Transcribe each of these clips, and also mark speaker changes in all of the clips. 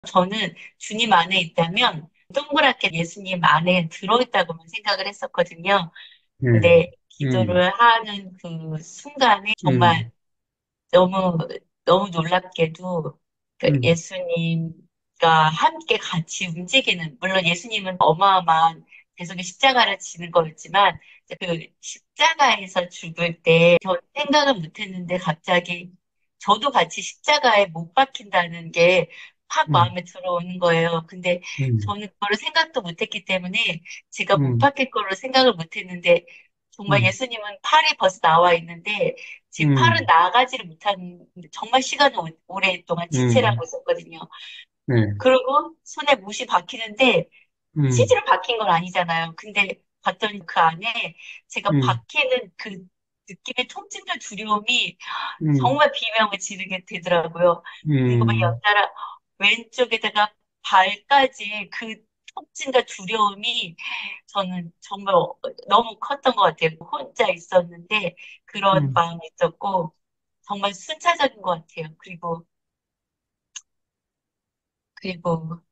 Speaker 1: 저는 주님 안에 있다면 동그랗게 예수님 안에 들어있다고만 생각을 했었거든요.
Speaker 2: 음,
Speaker 1: 근데
Speaker 2: 음,
Speaker 1: 기도를 하는 그 순간에 정말
Speaker 2: 음,
Speaker 1: 너무, 너무 놀랍게도 그
Speaker 2: 음,
Speaker 1: 예수님과 함께 같이 움직이는, 물론 예수님은 어마어마한 대속의 십자가를 지는 거였지만, 그 십자가에서 죽을 때 저 생각은 못 했는데 갑자기 저도 같이 십자가에 못 박힌다는 게 확
Speaker 2: 음,
Speaker 1: 마음에 들어오는 거예요. 근데
Speaker 2: 음,
Speaker 1: 저는 그걸 생각도 못 했기 때문에 제가 못
Speaker 2: 음,
Speaker 1: 박힐 거로 생각을 못 했는데 정말
Speaker 2: 음,
Speaker 1: 예수님은 팔이 벌써 나와 있는데 제 팔은
Speaker 2: 음,
Speaker 1: 나가지를 못한 정말 시간을 오랫동안 지체를
Speaker 2: 음,
Speaker 1: 하고 있었거든요.
Speaker 2: 네,
Speaker 1: 그리고 손에 못이 박히는데
Speaker 2: 음,
Speaker 1: 실제로 박힌 건 아니잖아요. 근데 봤더니 그 안에 제가
Speaker 2: 음,
Speaker 1: 박히는 그 느낌의 통증과 두려움이
Speaker 2: 음,
Speaker 1: 정말 비명을 지르게 되더라고요. 그리고 막
Speaker 2: 음,
Speaker 1: 연달아 왼쪽에다가 발까지 그 통증과 두려움이 저는 정말 너무 컸던 것 같아요. 혼자 있었는데 그런
Speaker 2: 음,
Speaker 1: 마음이 있었고 정말 순차적인 것 같아요. 그리고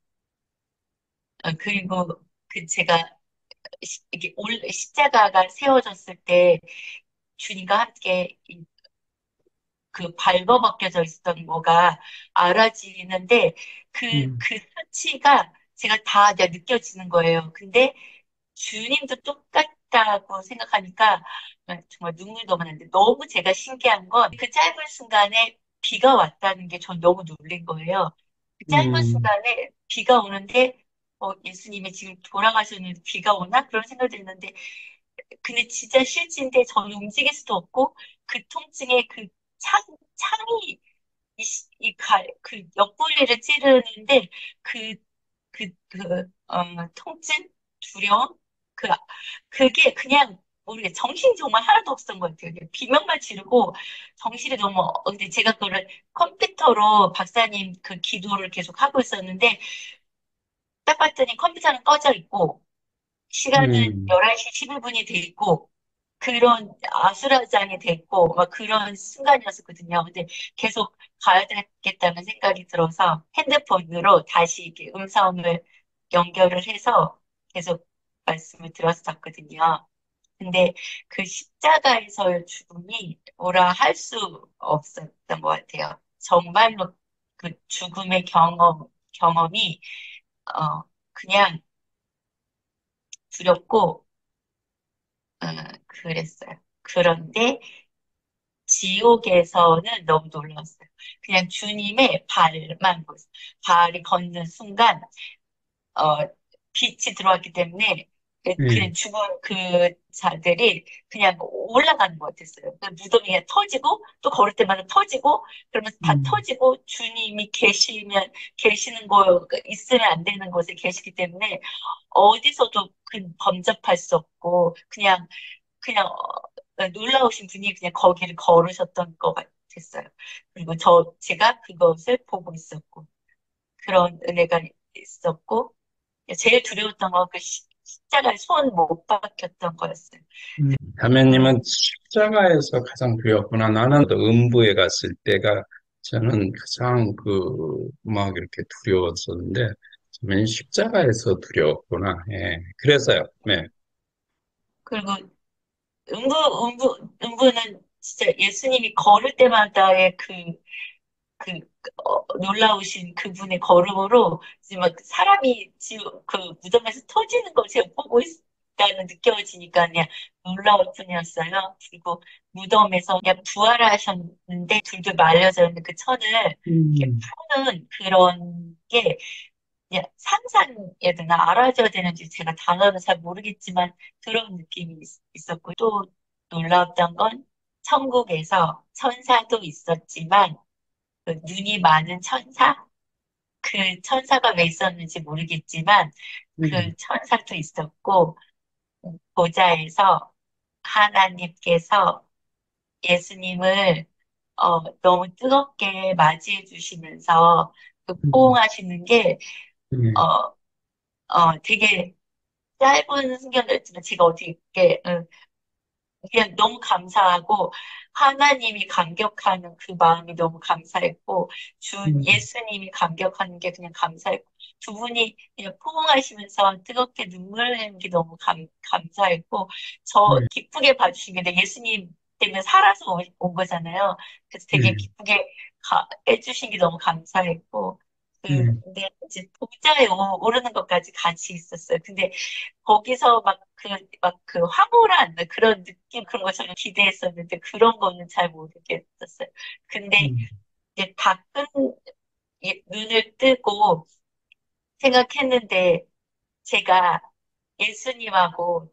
Speaker 1: 그리고 그 제가 이게 십자가가 세워졌을 때 주님과 함께 그 발버벗겨져 있었던 거가 알아지는데
Speaker 2: 음,
Speaker 1: 그 수치가 제가 다 이제 느껴지는 거예요. 근데 주님도 똑같다고 생각하니까 정말 눈물도 나는데 너무 제가 신기한 건 그 짧은 순간에 비가 왔다는 게 전 너무 놀란 거예요. 그 짧은
Speaker 2: 음,
Speaker 1: 순간에 비가 오는데 예수님이 지금 돌아가셨는데 비가 오나? 그런 생각이 들었는데 근데 진짜 실진데 저는 움직일 수도 없고 그 통증에 그 창이 그 옆구리를 찌르는데 그, 통증? 두려움? 그, 그게 그냥 모르겠어요. 정신이 정말 하나도 없었던 것 같아요. 그냥 비명만 지르고 정신이 너무, 근데 제가 그거를 컴퓨터로 박사님 그 기도를 계속 하고 있었는데 딱 봤더니 컴퓨터는 꺼져 있고 시간은
Speaker 2: 음,
Speaker 1: 11시 11분이 돼 있고 그런 아수라장이 됐고 막 그런 순간이었었거든요. 근데 계속 가야 되겠다는 생각이 들어서 핸드폰으로 다시 이렇게 음성을 연결을 해서 계속 말씀을 들었었거든요. 근데 그 십자가에서의 죽음이 뭐라 할 수 없었던 것 같아요. 정말로 그 죽음의 경험이 그냥 두렵고 어, 그랬어요. 그런데 지옥에서는 너무 놀랐어요. 그냥 주님의 발만 보였어요. 발이 걷는 순간, 어, 빛이 들어왔기 때문에 그냥
Speaker 2: 음,
Speaker 1: 죽은 그 자들이 그냥 올라가는 것 같았어요. 그 무덤이 그냥 터지고 또 걸을 때마다 터지고 그러면서 다
Speaker 2: 음,
Speaker 1: 터지고 주님이 계시는 거 있으면 안 되는 곳에 계시기 때문에 어디서도 범접할 수 없고 그냥 놀라우신 분이 그냥 거기를 걸으셨던 것 같았어요. 그리고 제가 그것을 보고 있었고, 그런 은혜가 있었고, 제일 두려웠던 건 그 십자가에 손 못 박혔던 거였어요. 그,
Speaker 2: 자매님은 십자가에서 가장 두려웠구나. 나는 또 음부에 갔을 때가 저는 가장 막 이렇게 두려웠었는데, 자매님 십자가에서 두려웠구나. 예. 그래서요. 네.
Speaker 1: 그리고 음부는 진짜 예수님이 걸을 때마다의 놀라우신 그분의 걸음으로 지금 막 사람이 지금 그 무덤에서 터지는 걸 제가 보고 있다는 느껴지니까 그냥 놀라울 뿐이었어요. 그리고 무덤에서 그냥 부활하셨는데 둘둘 말려져 있는 그 천을 이렇게
Speaker 2: 음,
Speaker 1: 푸는 그런 게 그냥 상상해야 되나 알아줘야 되는지 제가 단어는 잘 모르겠지만 그런 느낌이 있었고 또 놀라웠던 건 천국에서 천사도 있었지만 그 눈이 많은 천사? 그 천사가 왜 있었는지 모르겠지만
Speaker 2: 음,
Speaker 1: 그 천사도 있었고 보좌에서 하나님께서 예수님을 너무 뜨겁게 맞이해 주시면서 그
Speaker 2: 음,
Speaker 1: 포옹하시는 게
Speaker 2: 음,
Speaker 1: 어, 되게 짧은 순간이었지만 제가 어떻게 그냥 너무 감사하고 하나님이 감격하는 그 마음이 너무 감사했고,
Speaker 2: 음,
Speaker 1: 예수님이 감격하는 게 그냥 감사했고, 두 분이 그냥 포옹하시면서 뜨겁게 눈물을 흘리는 게 너무 감사했고, 저
Speaker 2: 음,
Speaker 1: 기쁘게 봐주신 게 예수님 때문에 살아서 온 거잖아요. 그래서 되게
Speaker 2: 음,
Speaker 1: 기쁘게 해주신 게 너무 감사했고,
Speaker 2: 음,
Speaker 1: 근데 이제 보좌에 오르는 것까지 같이 있었어요. 근데 거기서 막 그 황홀한 그런 느낌, 그런 거 저는 기대했었는데 그런 거는 잘 모르겠었어요. 근데
Speaker 2: 음,
Speaker 1: 이제 눈을 뜨고 생각했는데 제가 예수님하고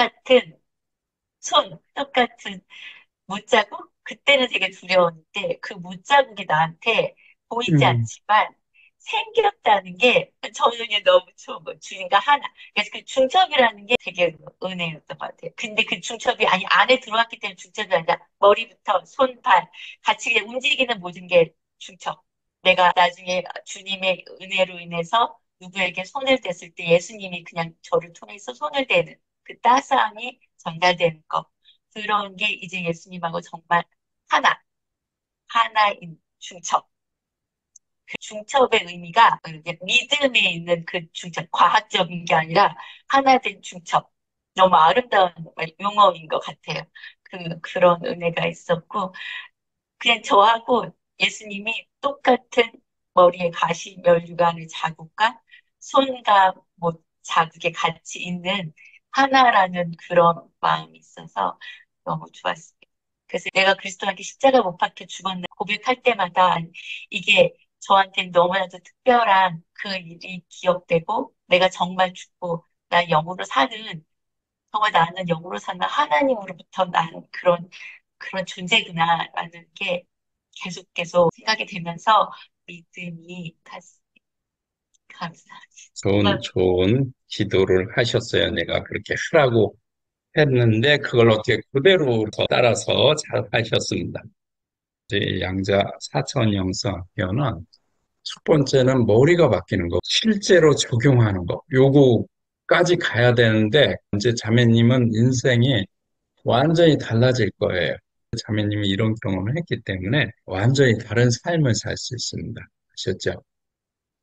Speaker 1: 똑같은 못자국? 그때는 되게 두려웠는데 그 못자국이 나한테 보이지
Speaker 2: 음,
Speaker 1: 않지만 생겼다는 게 저는 너무 좋은 거예요. 주님과 하나. 그래서 그 중첩이라는 게 되게 은혜였던 것 같아요. 근데 그 중첩이 아니 안에 들어왔기 때문에 중첩이 아니라 머리부터 손, 발 같이 그냥 움직이는 모든 게 중첩. 내가 나중에 주님의 은혜로 인해서 누구에게 손을 댔을 때 예수님이 그냥 저를 통해서 손을 대는 그 따스함이 전달되는 거. 그런 게 이제 예수님하고 정말 하나인 중첩. 그 중첩의 의미가 이제 믿음에 있는 그 중첩, 과학적인 게 아니라 하나 된 중첩. 너무 아름다운 용어인 것 같아요. 그런 은혜가 있었고, 그냥 저하고 예수님이 똑같은 머리에 가시 멸류관의 자국과 손과 뭐 자국에 같이 있는 하나라는 그런 마음이 있어서 너무 좋았습니다. 그래서 내가 그리스도한테 십자가 못 박혀 죽었네 고백할 때마다 이게 저한테는 너무나도 특별한 그 일이 기억되고 내가 정말 죽고 나 영으로 사는 정말 나는 영으로 사는 하나님으로부터 나는 그런 존재구나라는 게 계속 생각이 되면서 믿음이 갔습니다. 감사합니다.
Speaker 2: 좋은 기도를 하셨어요. 내가 그렇게 하라고 했는데, 그걸 어떻게 그대로 더 따라서 잘 하셨습니다. 이제 양자 사천영성학교는 첫 번째는 머리가 바뀌는 거, 실제로 적용하는 거, 요거까지 가야 되는데, 이제 자매님은 인생이 완전히 달라질 거예요. 자매님이 이런 경험을 했기 때문에 완전히 다른 삶을 살 수 있습니다. 아셨죠?